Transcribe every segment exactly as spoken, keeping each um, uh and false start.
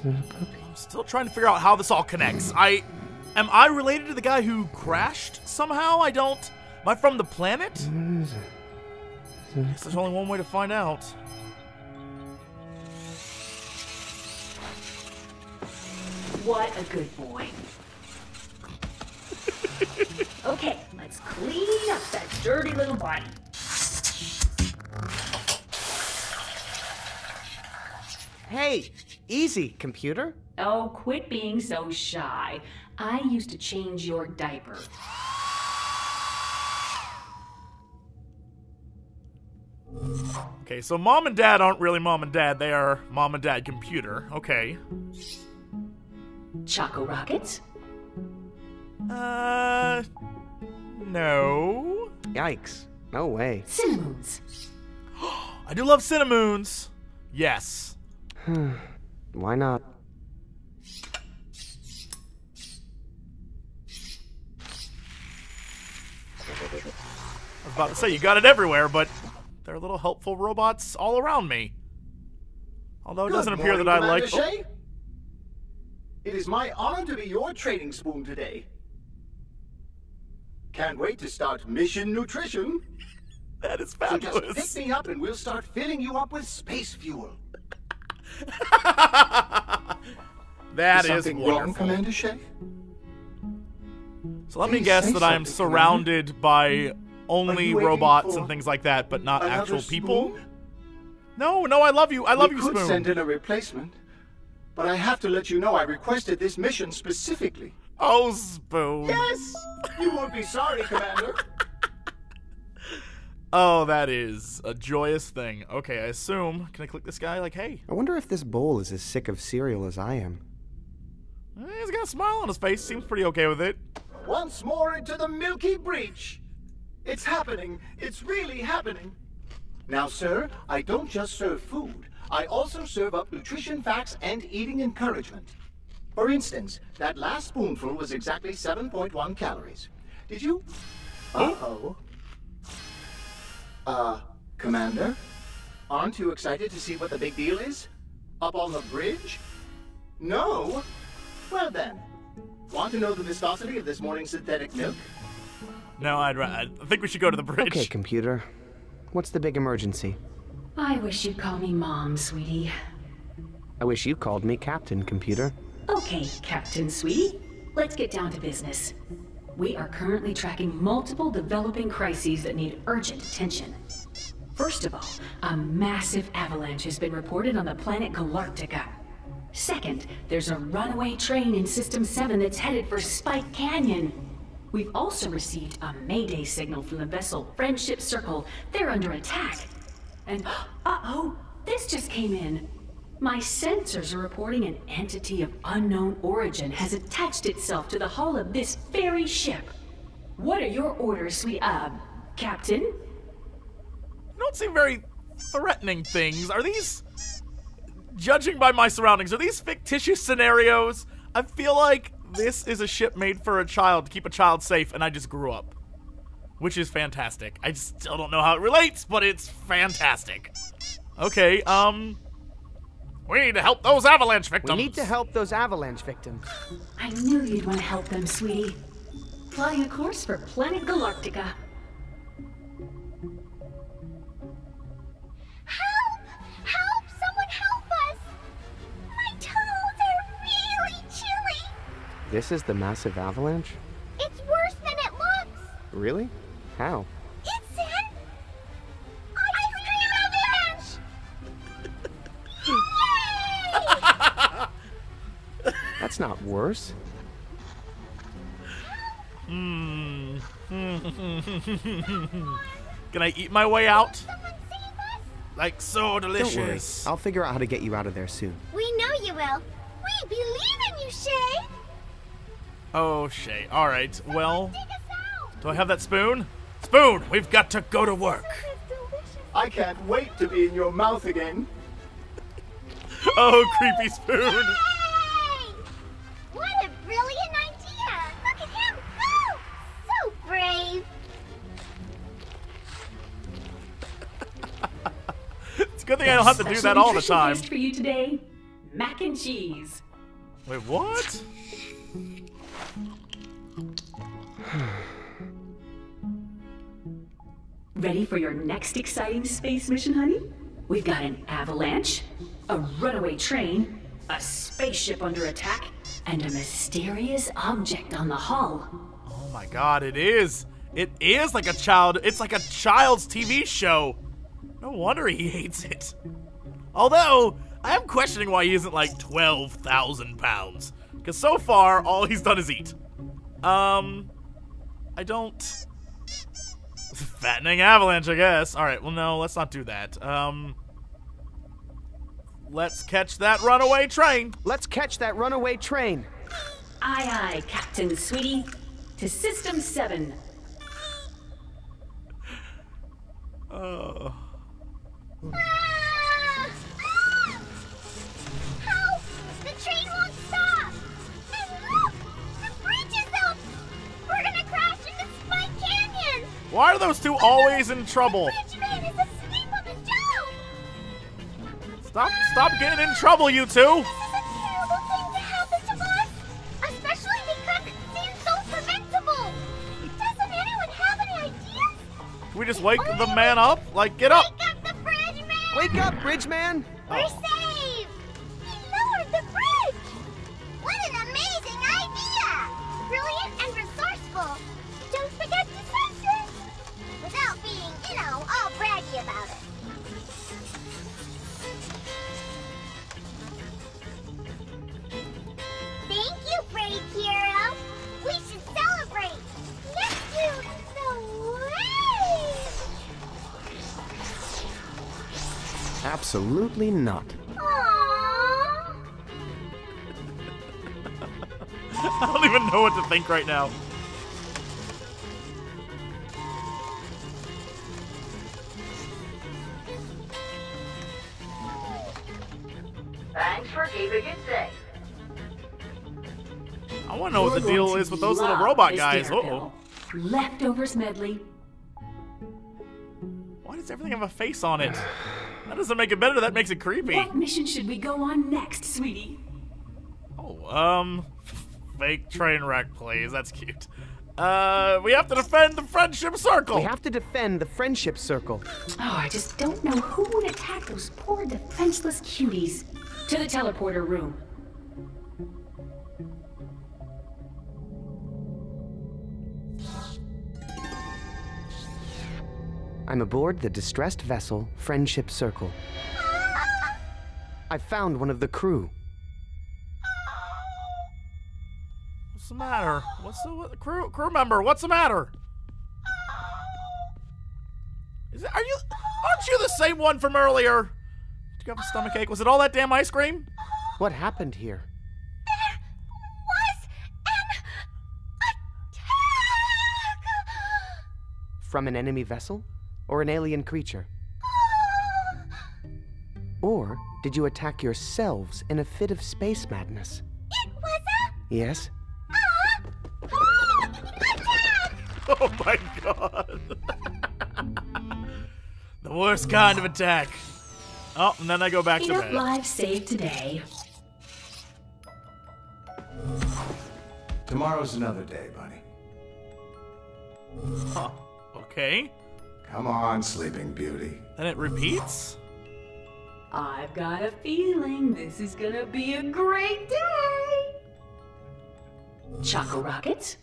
I'm still trying to figure out how this all connects. I... Am I related to the guy who crashed somehow? I don't... Am I from the planet? I guess there's only one way to find out. What a good boy. Okay, let's clean up that dirty little body. Hey, easy, computer. Oh, quit being so shy. I used to change your diaper. Okay, so mom and dad aren't really mom and dad. They are mom and dad computer. Okay. Choco Rockets? Uh... No. Yikes. No way. Cinnamoons. I do love Cinnamoons. Yes. Why not? I was about to say, you got it everywhere, but there are little helpful robots all around me. Although it Good doesn't appear morning, that I Commander like... Shay. It is my honor to be your trading spoon today. Can't wait to start Mission Nutrition. That is So fabulous. just pick me up and we'll start filling you up with space fuel. That is is something wonderful. wrong, Commander Shay? So let me Please guess say that I am something, surrounded by Are only you waiting robots for and things like that, but not Another actual people. spoon? No, no, I love you. I love we you, could Spoon. send in a replacement, but I have to let you know I requested this mission specifically. Oh, Spoon. Yes! You won't be sorry, Commander. Oh, that is a joyous thing. Okay, I assume. Can I click this guy? Like, hey. I wonder if this bowl is as sick of cereal as I am. Eh, He's got a smile on his face. Seems pretty okay with it. Once more into the Milky Breach. It's happening. It's really happening. Now, sir, I don't just serve food. I also serve up nutrition facts and eating encouragement. For instance, that last spoonful was exactly seven point one calories. Did you? Uh-oh. Uh, Commander? Aren't you excited to see what the big deal is? Up on the bridge? No? Well then, want to know the viscosity of this morning's synthetic milk? No, I'd ra- I think we should go to the bridge. Okay, computer. What's the big emergency? I wish you'd call me Mom, sweetie. I wish you called me Captain, computer. Okay, Captain Sweetie. Let's get down to business. We are currently tracking multiple developing crises that need urgent attention. First of all, a massive avalanche has been reported on the planet Galactica. Second, there's a runaway train in System seven that's headed for Spike Canyon. We've also received a Mayday signal from the vessel Friendship Circle. They're under attack. And, uh-oh, this just came in. My sensors are reporting an entity of unknown origin has attached itself to the hull of this very ship. What are your orders, sweet, uh, Captain? You don't seem very threatening things. Are these, judging by my surroundings, are these fictitious scenarios? I feel like this is a ship made for a child, to keep a child safe, and I just grew up. Which is fantastic. I still don't know how it relates, but it's fantastic. Okay, um... we need to help those avalanche victims. We need to help those avalanche victims. I knew you'd want to help them, sweetie. Plotting a course for planet Galactica. Help! Help! Someone help us! My toes are really chilly! This is the massive avalanche? It's worse than it looks! Really? How? It's an... ice cream avalanche! Yay! That's not worse. Hmm. Can I eat my way out? Someone save us! Like, so Don't worry. delicious. I'll figure out how to get you out of there soon. We know you will. We believe in you, Shay! Oh, Shay. Alright, well, Dig us out! do I have that spoon? Spoon, we've got to go to work. It's delicious. I can't wait to be in your mouth again. Oh, creepy spoon. Yay! What a brilliant idea! Look at him go! So brave! It's a good thing I don't have to do that all the Special time. nutrition feast for you today. mac and cheese. Wait, what? Ready for your next exciting space mission, honey? We've got an avalanche, a runaway train, a spaceship under attack, and a mysterious object on the hull. Oh my god, it is. It is like a child. It's like a child's T V show. No wonder he hates it. Although, I am questioning why he isn't like twelve thousand pounds. Because so far, all he's done is eat. Um, I don't... Fattening avalanche, I guess. Alright, well no, let's not do that. Um, let's catch that runaway train. Let's catch that runaway train. Aye, aye, Captain Sweetie. To System seven. Oh. Ah! Ah! Help! The train won't stop! And look! The bridge is up! We're gonna crash into Spike Canyon! Why are those two always in trouble? The bridge man is asleep on the job! Stop, stop getting in trouble, you two. This is a terrible thing to happen to us! Especially because it seems so preventable! Doesn't anyone have any ideas? Can we just wake the man up? Like, get up. Wake up the bridge man! Wake up, bridge man! We're saved! He lowered the bridge! What an amazing idea! Brilliant and resourceful. Don't forget to censor without being, you know, all braggy about it. Thank you, brave hero. We should celebrate. Next to the way. Absolutely not. Aww. I don't even know what to think right now. Thanks for keeping it safe. I want to know what the deal is with those little robot guys. Uh oh. Leftovers medley. Why does everything have a face on it? That doesn't make it better. That makes it creepy. What mission should we go on next, sweetie? Oh, um, fake train wreck, please. That's cute. Uh, we have to defend the friendship circle. We have to defend the friendship circle. Oh, I just don't know who would attack those poor defenseless cuties. To the teleporter room. I'm aboard the distressed vessel, Friendship Circle. I found one of the crew. What's the matter? What's the what, crew crew member? What's the matter? Is it? Are you? Aren't you the same one from earlier? Did you have a stomach ache? Was it all that damn ice cream? What happened here? There was an attack! From an enemy vessel? Or an alien creature? Or did you attack yourselves in a fit of space madness? It was a Yes? uh, uh, attack! Oh my god. The worst kind of attack. Oh, and then I go back to Enough bed. lives saved today. Tomorrow's another day, buddy. Huh. Okay. Come on, Sleeping Beauty. Then it repeats? I've got a feeling this is gonna be a great day. Choco rockets?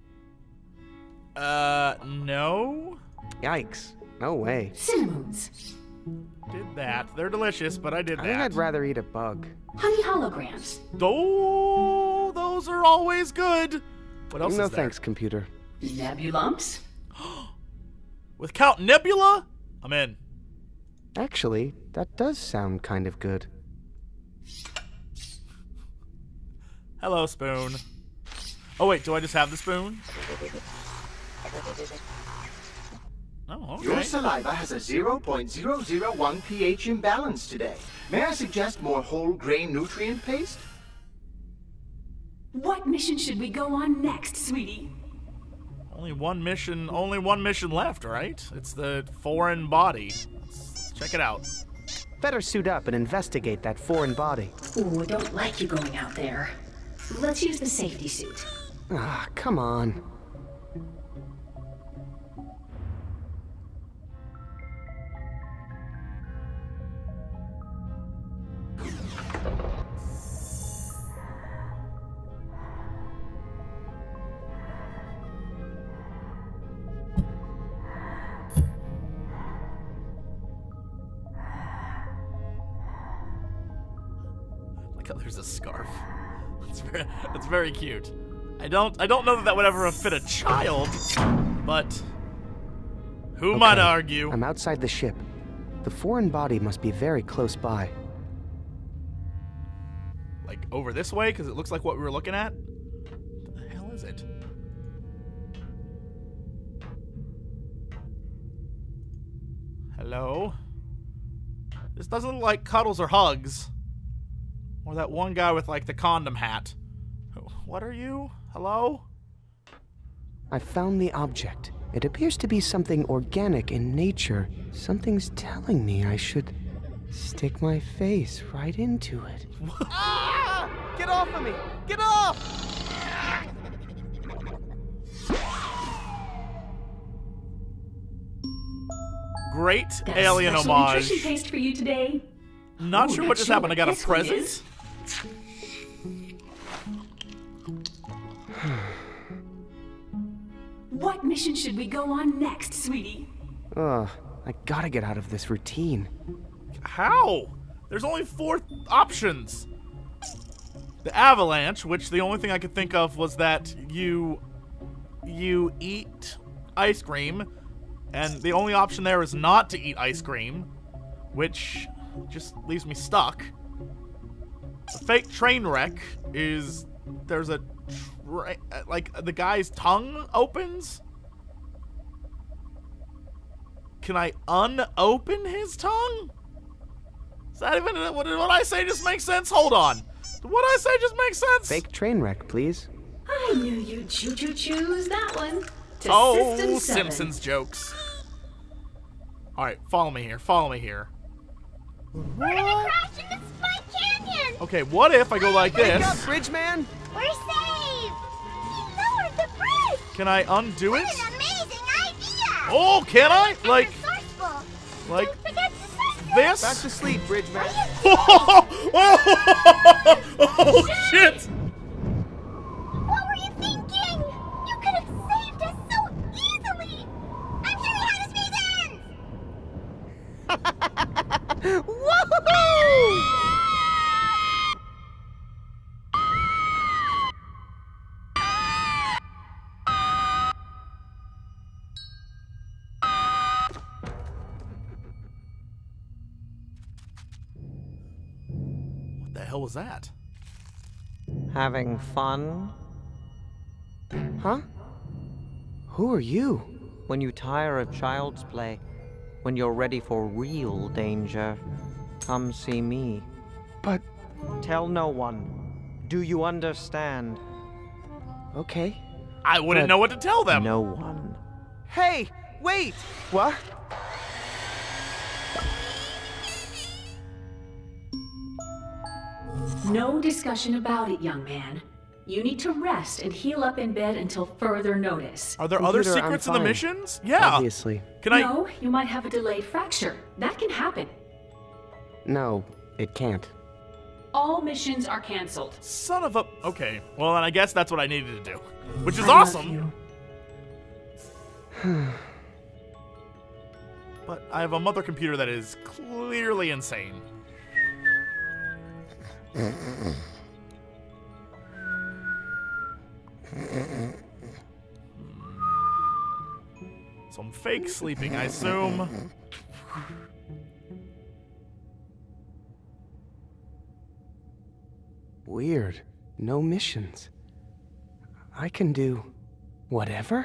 Uh, no. Yikes. No way. Cinnamoons? Did that. They're delicious, but I did I think that. I'd rather eat a bug. Honey holograms? Oh, those are always good. What else No is there? thanks, computer. Nebulumps? With Count Nebula? I'm in. Actually, that does sound kind of good. Hello, spoon. Oh, wait, do I just have the spoon? Oh, okay. Your saliva has a zero point zero zero one pH imbalance today. May I suggest more whole grain nutrient paste? What mission should we go on next, sweetie? Only one mission, only one mission left, right? It's the foreign body. Let's check it out. Better suit up and investigate that foreign body. Ooh, I don't like you going out there. Let's use the safety suit. Ah, come on. There's a scarf. That's very, that's very cute. I don't I don't know that that would ever fit a child, but who Okay, might argue? I'm outside the ship. The foreign body must be very close by. Like over this way, because it looks like what we were looking at. What the hell is it? Hello? This doesn't look like cuddles or hugs. Or that one guy with, like, the condom hat. What are you? Hello? I found the object. It appears to be something organic in nature. Something's telling me I should stick my face right into it. Ah! Get off of me! Get off! Great Got alien a special homage. nutrition paste for you today. Not Ooh, sure not what just sure happened. I what got a this one present. is. What mission should we go on next, sweetie? Ugh, I gotta get out of this routine. How? There's only four options. The avalanche, which the only thing I could think of was that you you eat ice cream, and the only option there is not to eat ice cream, which just leaves me stuck. The fake train wreck is there's a tra like the guy's tongue opens. Can I unopen his tongue? Is that even what, what I say just makes sense? Hold on. What I say just makes sense? Fake train wreck, please. I knew you'd choo choo choose that one. To Oh, System seven. Simpsons jokes. All right, follow me here. Follow me here. We're gonna crash into Spike Canyon! Okay, what if I go like Wake this? up, bridge man! We're saved! He lowered the bridge! Can I undo it? What an amazing idea! Oh, can I? And Like, resourceful. like Don't forget to censor. this? Back to sleep, bridge man. Oh, shit! What were you thinking? You could have saved us so easily! I'm here to have this ends! Woohoo! What the hell was that? Having fun? Huh? Who are you? When you tire of child's play, when you're ready for real danger, come see me. But, Tell no one. Do you understand? okay. I wouldn't But- know what to tell them. No one. Hey, wait! What? No discussion about it, young man. You need to rest and heal up in bed until further notice. Are there other Computer, I'm secrets in the fine. missions? Yeah. Obviously. Can I? No, you might have a delayed fracture. That can happen. No, it can't. All missions are canceled. Son of a. Okay. Well, then I guess that's what I needed to do, which is I love awesome. you. But I have a mother computer that is clearly insane. Some fake sleeping, I assume. Weird. No missions. I can do whatever?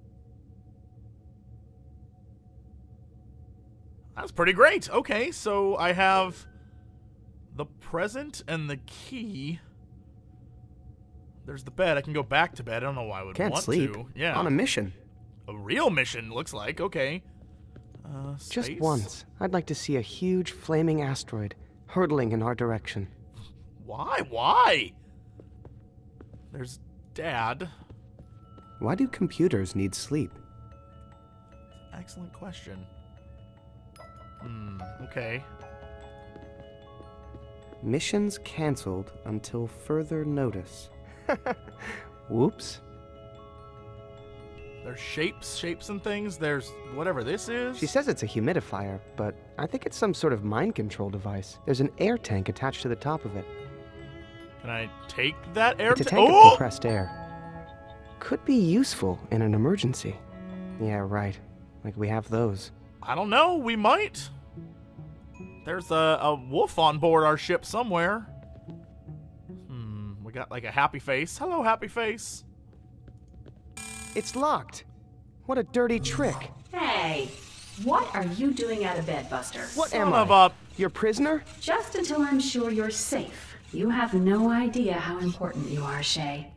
That's pretty great. Okay, so I have the present and the key. There's the bed. I can go back to bed. I don't know why I would Can't want sleep. to. Yeah. On a mission. A real mission, looks like. Okay. Uh, Just space? once, I'd like to see a huge flaming asteroid hurtling in our direction. Why? Why? There's Dad. Why do computers need sleep? Excellent question. Hmm, okay. Missions canceled until further notice. Whoops. There's shapes, shapes and things. There's whatever this is. She says it's a humidifier, but I think it's some sort of mind control device. There's an air tank attached to the top of it. Can I take that air It's a ta- tank oh! of compressed air. Could be useful in an emergency. Yeah, right. Like we have those. I don't know. We might. There's a, a wolf on board our ship somewhere. Hmm. We got like a happy face. Hello, happy face. It's locked. What a dirty trick. Hey, what are you doing out of bed, Buster? What Son am of I? a- Your prisoner? Just until I'm sure you're safe. You have no idea how important you are, Shay.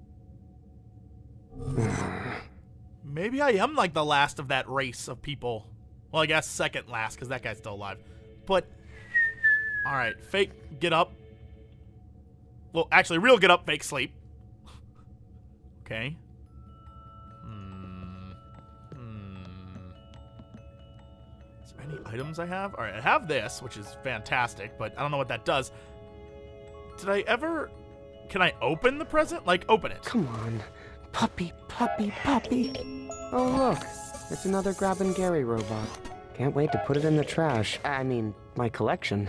Maybe I am like the last of that race of people. Well, I guess second last because that guy's still alive. But, all right, fake get up. Well, actually, real get up, fake sleep. Okay. Hmm. Hmm. Is there any items I have? All right, I have this, which is fantastic, but I don't know what that does. Did I ever... Can I open the present? Like, open it. Come on. Puppy, puppy, puppy. Oh, look. It's another Grab and Gary robot. Can't wait to put it in the trash. I mean, my collection.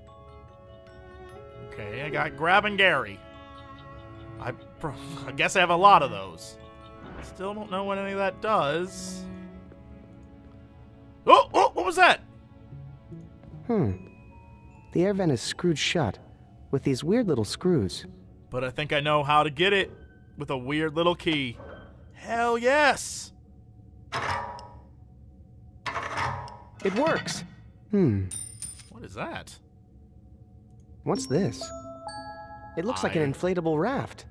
Okay, I got Grab and Gary. I, pro- I guess I have a lot of those. Still don't know what any of that does. Oh, oh, what was that? Hmm. The air vent is screwed shut with these weird little screws. But I think I know how to get it with a weird little key. Hell yes! It works. Hmm. What is that? What's this? It looks like I- an inflatable raft.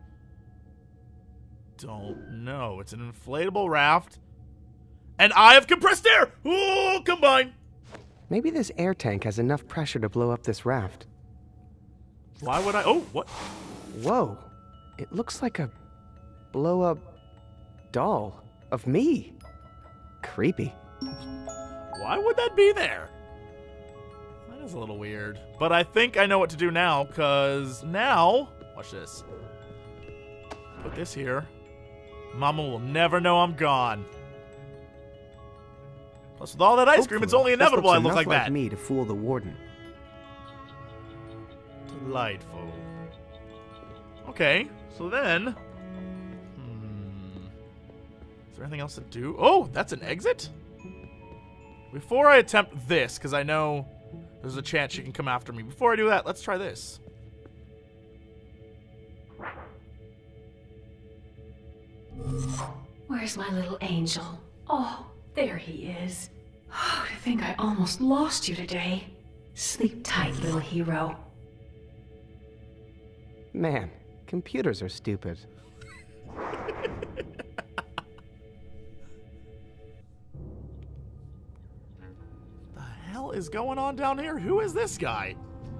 Don't know. It's an inflatable raft. And I have compressed air! Ooh, combine! Maybe this air tank has enough pressure to blow up this raft. Why would I? Oh, what? Whoa. It looks like a blow-up doll of me. Creepy. Why would that be there? That is a little weird. But I think I know what to do now, because now... Watch this. Put this here. Mama will never know I'm gone. Plus, with all that ice cream, it's Hopefully, only this inevitable I looks look enough like like that. me to fool the warden. Delightful. Okay, so then... Hmm... Is there anything else to do? Oh, that's an exit? Before I attempt this, because I know there's a chance she can come after me. Before I do that, let's try this. Where's my little angel? Oh, there he is. Oh, to think I almost lost you today. Sleep tight, little hero. Man, computers are stupid. The hell is going on down here? Who is this guy?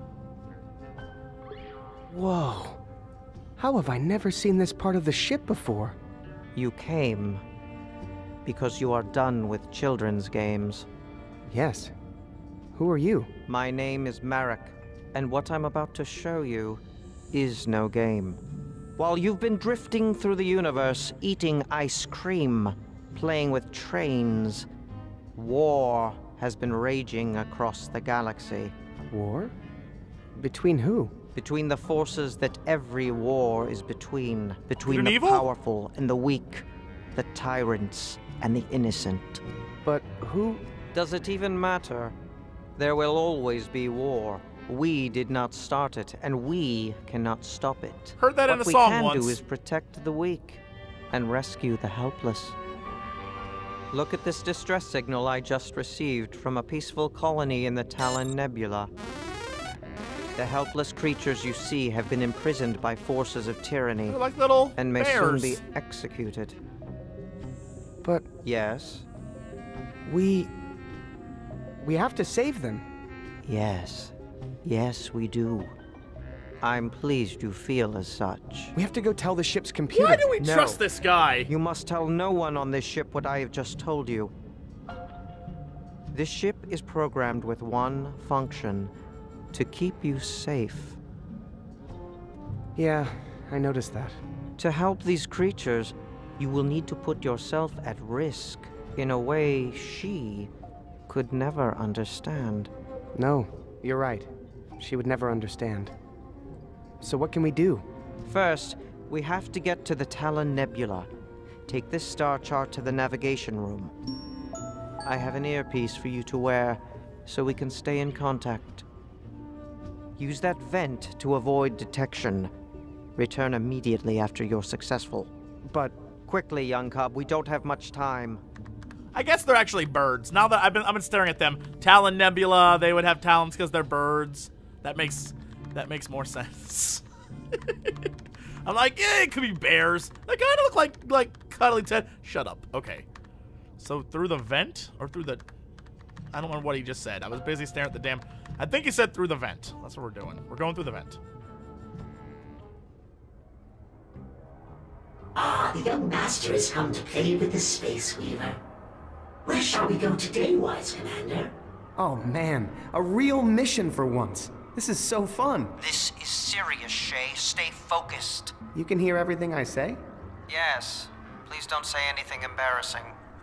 Whoa. How have I never seen this part of the ship before? You came because you are done with children's games. Yes. Who are you? My name is Marek, and what I'm about to show you is no game. While you've been drifting through the universe, eating ice cream, playing with trains, war has been raging across the galaxy. War? Between who? Between the forces that every war is between. Between Good and the evil? powerful and the weak, the tyrants and the innocent. But who? Does it even matter? There will always be war. We did not start it, and we cannot stop it. Heard that what in a we song can once. do is protect the weak and rescue the helpless. Look at this distress signal I just received from a peaceful colony in the Talon Nebula. The helpless creatures you see have been imprisoned by forces of tyranny They're like little and may bears. soon be executed. But Yes? we... We have to save them. Yes. Yes, we do. I'm pleased you feel as such. We have to go tell the ship's computer. Why do we No. trust this guy? You must tell no one on this ship what I have just told you. This ship is programmed with one function: to keep you safe. Yeah, I noticed that. To help these creatures, you will need to put yourself at risk in a way she could never understand. No, you're right. She would never understand. So what can we do? First, we have to get to the Talon Nebula. Take this star chart to the navigation room. I have an earpiece for you to wear, so we can stay in contact. Use that vent to avoid detection. Return immediately after you're successful. But... Quickly, young cub, we don't have much time. I guess they're actually birds. Now that I've been, I've been staring at them. Talon Nebula, they would have talons because they're birds. That makes, that makes more sense. I'm like, yeah, it could be bears. They kind of look like, like cuddly Ted. Shut up. Okay. So through the vent or through the, I don't know what he just said. I was busy staring at the damn, I think he said through the vent. That's what we're doing. We're going through the vent. Ah, the young master has come to play with the Space Weaver. Where shall we go today, wise commander? Oh man, a real mission for once. This is so fun. This is serious, Shay. Stay focused. You can hear everything I say? Yes. Please don't say anything embarrassing.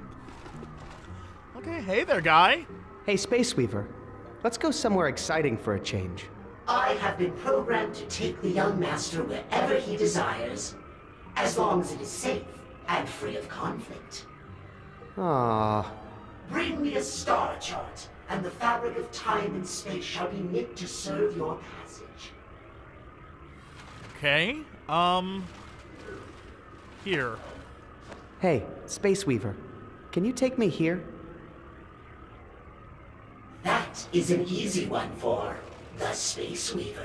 Okay, hey there, guy. Hey, Space Weaver. Let's go somewhere exciting for a change. I have been programmed to take the young master wherever he desires, as long as it is safe and free of conflict. Ah. Bring me a star chart, and the fabric of time and space shall be knit to serve your passage. Okay, um... here. Hey, Space Weaver. Can you take me here? That is an easy one for the Space Weaver.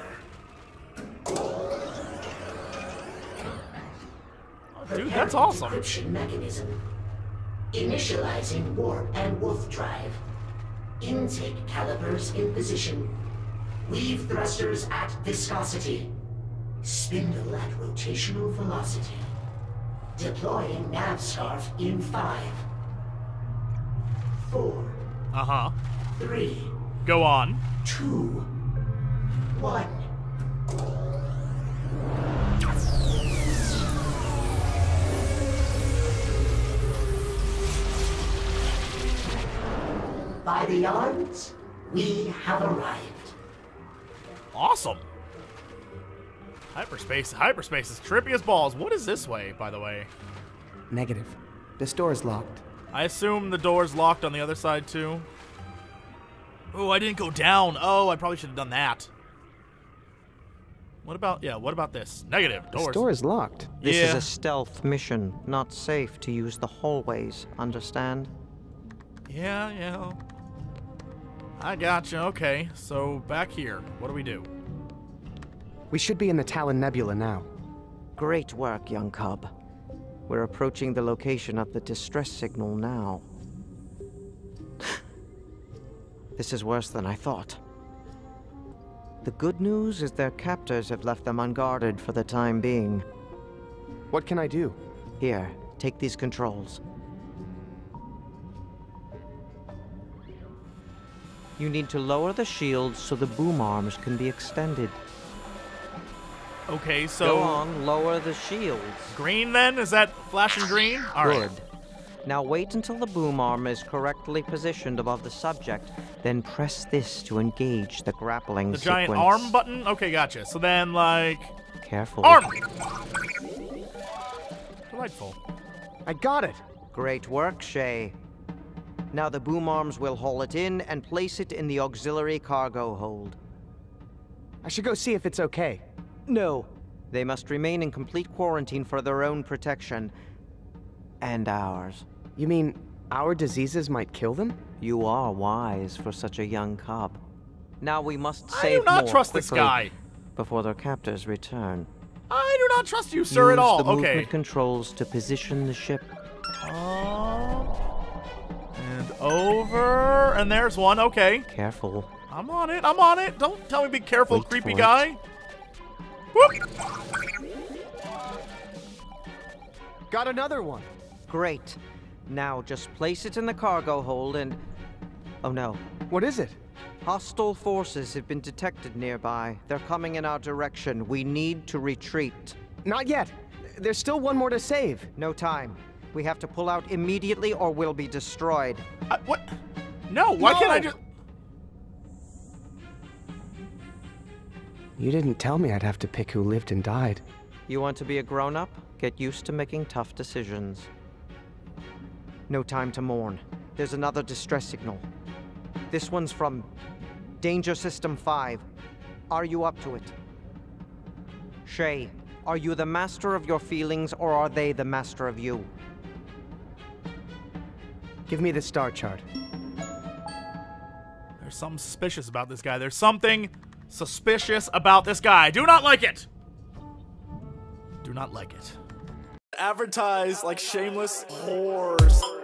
Dude, that's awesome. Encryption mechanism. Initializing warp and wolf drive. Intake calipers in position. Weave thrusters at viscosity. Spindle at rotational velocity. Deploying nav scarf in five. Four. Uh-huh. Three. Go on. Two. One. By the yards, we have arrived. Awesome. Hyperspace. Hyperspace is trippy as balls. What is this way, by the way? Negative. This door is locked. I assume the door's locked on the other side, too. Oh, I didn't go down. Oh, I probably should have done that. What about, yeah, what about this? Negative. Doors. This door is locked. This yeah. is a stealth mission, not safe to use the hallways, understand? Yeah, yeah. I gotcha. Okay, so back here. What do we do? We should be in the Talon Nebula now. Great work, young cub. We're approaching the location of the distress signal now. This is worse than I thought. The good news is their captors have left them unguarded for the time being. What can I do? Here, take these controls. You need to lower the shields so the boom arms can be extended. Okay, so... Go on, lower the shields. Green, then? Is that flashing green? All right. Good. Now wait until the boom arm is correctly positioned above the subject, then press this to engage the grappling The sequence. giant arm button? Okay, gotcha. So then, like... Careful. Arm! Delightful. I got it! Great work, Shay. Now the boom arms will haul it in and place it in the auxiliary cargo hold. I should go see if it's okay. No. They must remain in complete quarantine for their own protection. And ours. You mean our diseases might kill them? You are wise for such a young cub. Now we must I save do not more trust this quickly guy. before their captors return. I do not trust you, sir, Use at all. the movement Okay. controls to position the ship. Um, and Over, and there's one. Okay. Careful. I'm on it. I'm on it. Don't tell me be careful, Wait creepy for guy. Whoop. Got another one. Great. Now just place it in the cargo hold and... Oh no. What is it? Hostile forces have been detected nearby. They're coming in our direction. We need to retreat. Not yet. There's still one more to save. No time. We have to pull out immediately or we'll be destroyed. Uh, what? No, why No! can't I just... You didn't tell me I'd have to pick who lived and died. You want to be a grown-up? Get used to making tough decisions. No time to mourn. There's another distress signal. This one's from Danger System five. Are you up to it? Shay, are you the master of your feelings or are they the master of you? Give me the star chart. There's something suspicious about this guy. There's something suspicious about this guy. Do not like it. Do not like it. Advertise like shameless whores.